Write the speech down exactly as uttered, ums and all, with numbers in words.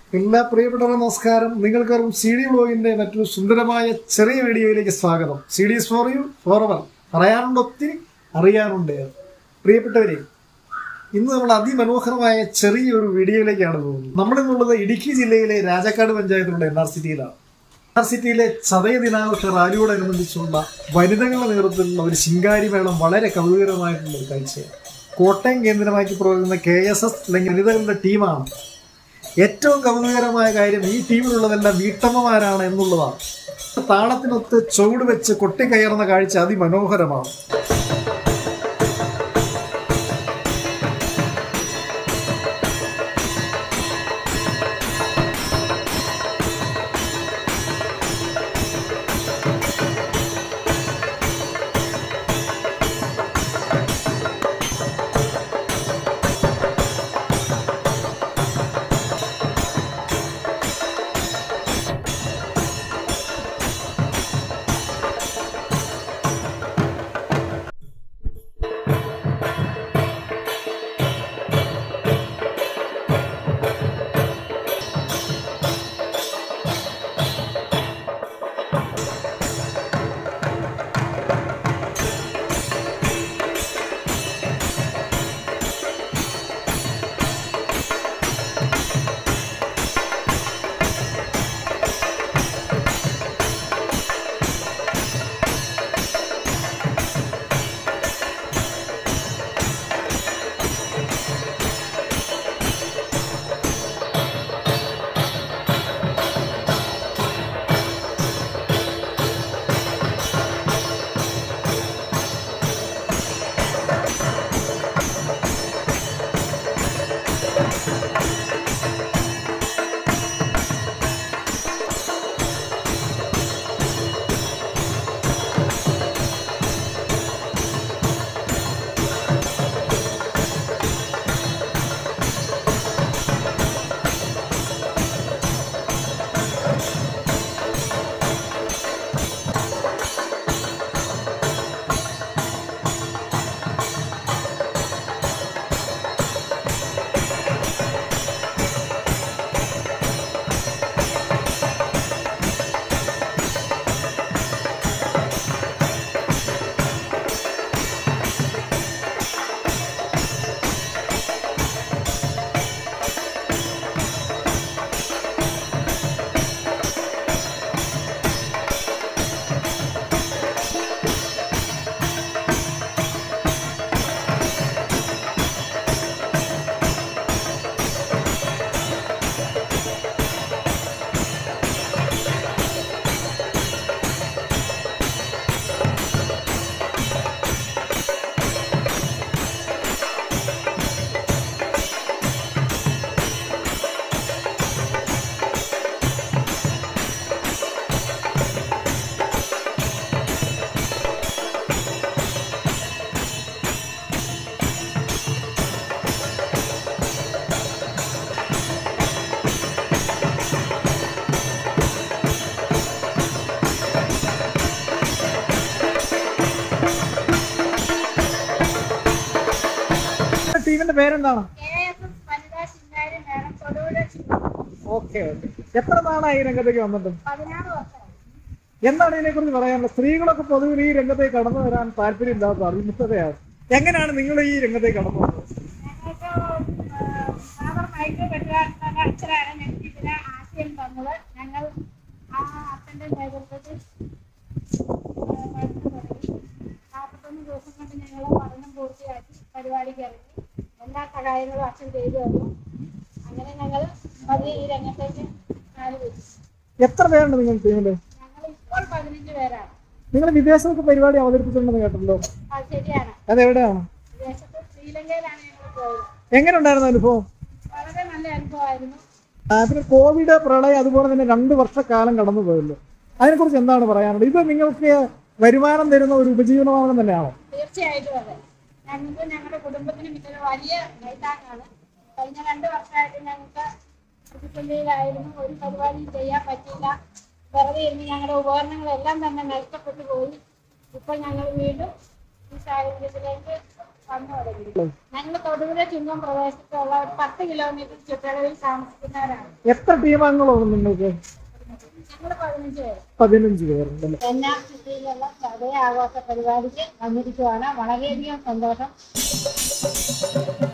എല്ലാ പ്രിയപ്പെട്ടവരെ നമസ്കാരം. നിങ്ങൾക്കാർക്കും സി ഡി വ്ലോഗിന്റെ മറ്റൊരു സുന്ദരമായ ചെറിയ വീഡിയോയിലേക്ക് സ്വാഗതം. C D for you forever. പറയാനുണ്ട് ഒത്തിരി, അറിയാനുണ്ട്. പ്രിയപ്പെട്ടവരെ, ഇന്ന് നമ്മൾ അതിമനോഹരമായ ചെറിയൊരു വീഡിയോയിലേക്കാണ് പോകുന്നത്. നമ്മളിന്നുള്ളത് ഇടുക്കി ജില്ലയിലെ രാജാക്കാട് പഞ്ചായത്തിലുള്ള എൻ ആർ സിറ്റിയിലാണ്. എൻ ആർ സിറ്റിയിലെ ചതയ ദിനാഘോഷ റാലിയോടനുബന്ധിച്ചുള്ള വനിതകളുടെ നേതൃത്വത്തിലുള്ള ഒരു ശിങ്കാരി മേളം വളരെ കൗതുകരമായിട്ടുള്ള ഒരു കാഴ്ചയാണ്. കോട്ടയം കേന്ദ്രമാക്കി പ്രവർത്തിക്കുന്ന കെ എസ് എസ് അല്ലെങ്കിൽ വനിതകളുടെ ടീമാണ്. ഏറ്റവും കൗതുകരമായ കാര്യം ഈ ടീമിലുള്ളതെല്ലാം വീട്ടമ്മമാരാണ് എന്നുള്ളതാണ്. താളത്തിനൊത്ത് ചുവട് വെച്ച് കൊട്ടിക്കയറുന്ന കാഴ്ച അതിമനോഹരമാണ്. ടീമിന്റെ പേരെന്താണ്? ഓക്കെ. എത്ര നാളായി ഈ രംഗത്തേക്ക് വന്നിട്ട്? എന്താണ് ഇതിനെ കുറിച്ച് പറയാനുള്ളത്? സ്ത്രീകളൊക്കെ പൊതുവെ ഈ രംഗത്തേക്ക് കടന്നു വരാൻ താല്പര്യം ഇല്ലാത്ത അറിവിമുക്തതയാണ്. എങ്ങനെയാണ് നിങ്ങൾ ഈ രംഗത്തേക്ക് കടന്നു വന്നത്? ആശയം തന്നത് ഞങ്ങൾ ആ അച്ഛൻ്റെ നേതൃത്വത്തിൽ നാൽപ്പത്തൊന്ന് ദിവസം കൊണ്ട് ഞങ്ങൾ പഠനം പൂർത്തിയാക്കി പരിപാടിക്ക് ഇറങ്ങി. എല്ലാ സഹായങ്ങളും അച്ഛൻ ചെയ്തു തന്നു. അങ്ങനെ ഞങ്ങൾ പതിയെ ഈ രംഗത്തേക്ക് കാല് വെച്ചു. എത്ര പേരുണ്ട് നിങ്ങൾ ടീമില്? ഞങ്ങൾ ഇപ്പോൾ പതിനഞ്ച് പേരാണ്. നിങ്ങൾ വിദേശത്തൊക്കെ പരിപാടി അവതരിപ്പിച്ചിട്ടുണ്ടെന്ന് കേട്ടല്ലോ. അത് ശരിയാണ്. അതെവിടെയാണ്? വിദേശത്ത് ശ്രീലങ്കയിലാണ് ഞങ്ങൾ പോയത്. എങ്ങനെ ഉണ്ടായിരുന്നു അനുഭവം? വളരെ നല്ല അനുഭവമായിരുന്നു. പിന്നെ കോവിഡ്, പ്രളയം, അതുപോലെ തന്നെ രണ്ട് വർഷക്കാലം കടന്നു പോയല്ലോ. അതിനെക്കുറിച്ച് എന്താണ് പറയാനുള്ളത്? ഇത് നിങ്ങൾക്ക് വരുമാനം തരുന്ന ഒരു ഉപജീവനമാർഗം തന്നെയാണോ? തീർച്ചയായിട്ടും അതെ. ഞങ്ങൾക്ക് ഞങ്ങളുടെ കുടുംബത്തിനും ഇതൊരു വലിയ കൈത്താങ്ങാണ്. കഴിഞ്ഞ രണ്ട് വർഷമായിട്ട് ഞങ്ങൾക്ക് പ്രതിസന്ധിയിലായിരുന്നു. ഒരു പരിപാടിയും ചെയ്യാൻ പറ്റില്ല. വെറുതെ ഇരുന്ന് ഞങ്ങളുടെ ഉപകരണങ്ങളെല്ലാം തന്നെ നഷ്ടപ്പെട്ടു പോയി. ഇപ്പോൾ ഞങ്ങൾ വീണ്ടും ഈ സാഹചര്യത്തിലേക്ക് വന്നു തുടങ്ങി. ഞങ്ങൾ തൊടുപുഴ ചുങ്കം പ്രദേശത്തുള്ള ഒരു പത്ത് കിലോമീറ്റർ ചുറ്റളവിൽ താമസിക്കുന്നവരാണ്. എത്ര ടീമംഗങ്ങളാണ് നിങ്ങൾക്ക്? ഞങ്ങൾ പതിനഞ്ച് പേര്. പതിനഞ്ച് പേരുണ്ടല്ലേ? എൻ ആർ സിറ്റിയിലുള്ള ചതയ ആഘോഷ പരിപാടിക്ക് വന്നിരിക്കുവാണ്. വളരെയധികം സന്തോഷം.